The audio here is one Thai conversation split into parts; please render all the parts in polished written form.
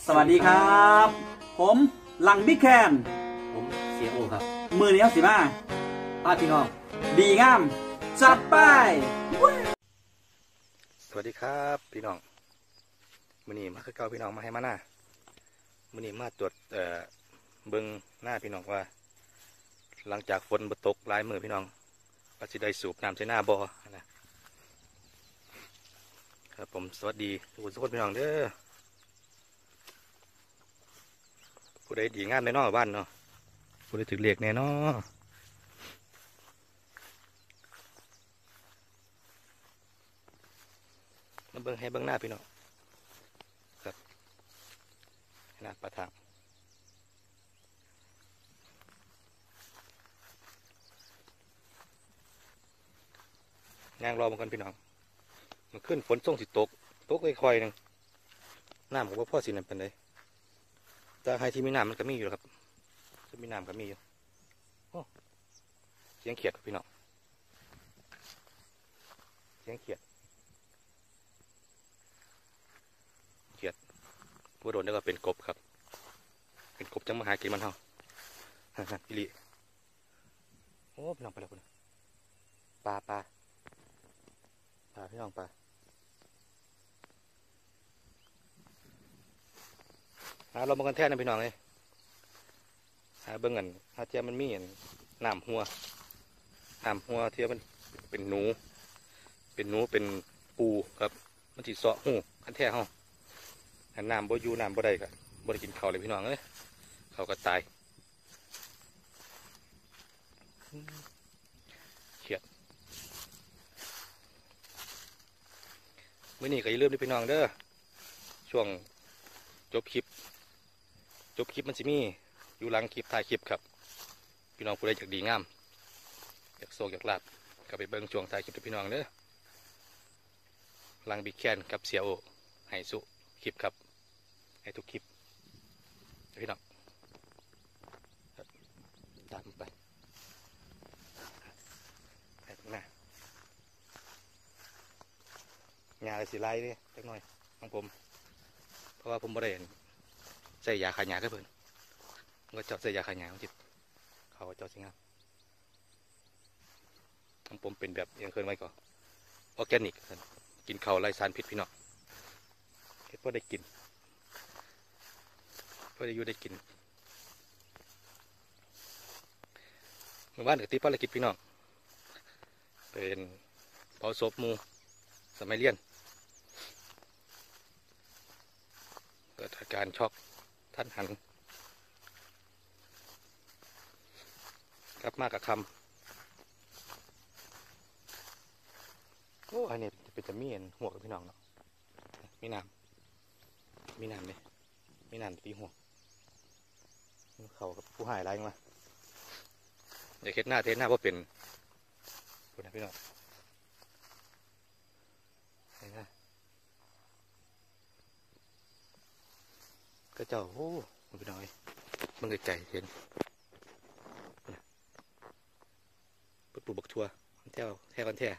สวัสดีครับผมหลังบิ๊กแคนผมเสียโอครับมือนี้สิมาป้าพี่น้องดีงามจัดไปสวัสดีครับพี่น้องมื้อนี้มาคือเก่าพี่น้องมาให้มาหน้ามื้อนี้มาตรวจเบิ่งหน้าพี่น้องว่าหลังจากฝนบ่ตกหลายมื้อพี่น้องก็สิได้สูบน้ำใส่หน้าบ่นะครับผมสวัสดีทุกคนพี่น้องเด้อผู้ใดดีงามในนอกบ้านเนาะผู้ใดถึงเรียกแน่เนาะมาเบิ่งให้เบิ่งหน้าพี่น้องครับหน้าปลาทางยางรอมากันพี่น้องมันขึ้นฝนส่งสิตกค่อยๆนึงน้ำของพ่อสินั่นเป็นไงแต่ให้ที่มีน้ำมันก็มีอยู่ครับที่มีน้ำก็มีอยู่โอ้เสียงเขียดพี่น้องเสียงเขียดว่าโดนแล้วก็เป็นกบครับเป็นกบจังมาหากินมันเฮาพี่ลีโอ้พี่น้องไปแล้วคุณปลาพี่น้องปลาหาเรามากันแท้นะพี่น้องเลยหาเบิ้งกันหาเทียมันมีน้ำหัวเทียมันเป็นหนูเป็นปูครับมันจีเสาะหูกันแท้เฮาน้ำบ่อยู่น้ำบ่ได้ครับบ่ได้กินข้าวเลยพี่น้องเอ้ยเขาก็ตายเขียดมื้อนี้ก็อย่าลืมด้วยพี่น้องเด้อช่วงจบคลิปมันสิมีอยู่หลังคลิปถ่ายคลิปครับพี่น้องผู้ใดอยากดีงามอยากโศกอยากลาบก็ไปเบิ่งช่วงถ่ายคลิปด้วยพี่น้องเด้อหลังบิ๊กแคนกับเสียโอให้สุคลิปครับให้ทุกคลิปพี่น้องตามไปให้ถึงหน้างานสีไล่ดิเล็กน้อยของผมเพราะว่าผมบ่ได้ใส่ยาขายหญ้าเพิ่นผมก็เจาะใส่ยาขายหญ้าของจิตเขาเจาะสิงามของผมเป็นแบบยังเคยไว้ก่อนออร์แกนิกกินข้าวไร้สารพิษพี่น้องเฮ็ดพอได้กินพอได้อยู่ได้กินเมื่อวานกับที่ภารกิจพี่น้องเป็นเผาศพหมู่สมัยเรียนเกิดอาการช็อกท่านหันกลับมากับคำโอ้อันนี้เป็นจะมีเห็นหัวกับพี่น้องเนาะมีน้ำเลยมีน้ำตีหัวเขากับผู้หายไรมาเดี๋ยวเฮ็ดหน้าว่าเป็นคุณนะพี่น้องก็เจ้าโอ้มันเป็นน้อยมันเกิดใจเห็นปลูกบักทั่วแท้กันแท้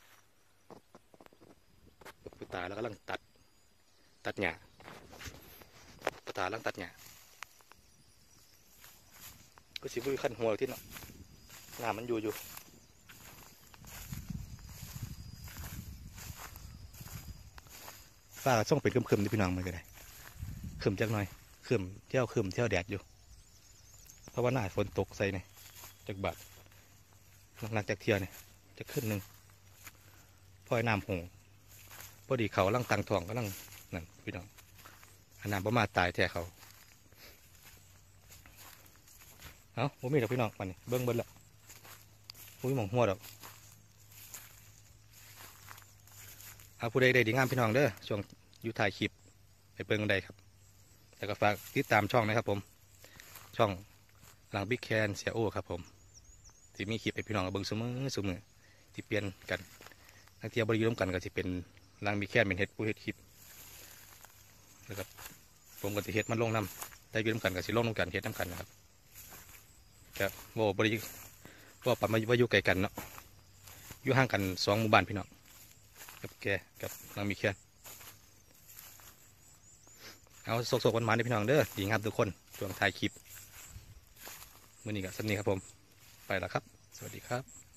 ปูตาแล้วก็ลังตัดหญ้าปูตาลังตัดหญ้าก็สิบุ้ยขั้นหัวที่เนาะน้ำมันอยู่ฟ้าส่งเป็นคืมๆนี่พี่น้องมันก็ได้คืมจักหน่อยคืมเที่ยวแดดอยู่เพราะว่าหน้าฝนตกใส่เนี่ยจากบาดหลังจากเที่ยวเนี่ยจะขึ้นหนึ่งพอน้ำหงพอดีเขาลังตังทองก็ลังนั่นพี่น้องน้ำประมาณตายแท้เขาเอาผมมีดอกพี่น้องมันนี่เบิ้งละผมมีหมองหัวดอกเอาผู้ใดได้ดีงามพี่น้องเด้อช่วงอยู่ถ่ายคลิปไปเบิ้งได้ครับแล้วก็ฝากติดตามช่องนะครับผมช่องหลังบิ๊กแคนเสียโอครับผมที่มีคลิปให้พี่น้องเบิ้งเสมอที่เปลี่ยนกันทั้งที่บริยุทธ์กันก็จะเป็นหลังบิ๊กแคนเป็นเฮ็ดผู้เฮ็ดคลิปแล้วก็ผมก็จะเฮ็ดมันลงน้ำได้ยืมกันกับสิลงน้ำกันเฮ็ดน้ำกันนะครับครับบริว่าปัดมาอยู่ไกลกันเนาะอยู่ห่างกัน2 หมู่บ้านพี่น้องกับแกกับหลังบิ๊กแคนเอาโศกๆวันมาในพี่น้องเด้อดีงามทุกคนช่วงถ่ายคลิปมื้อนี้ก็สำนีครับผมไปแล้วครับสวัสดีครับ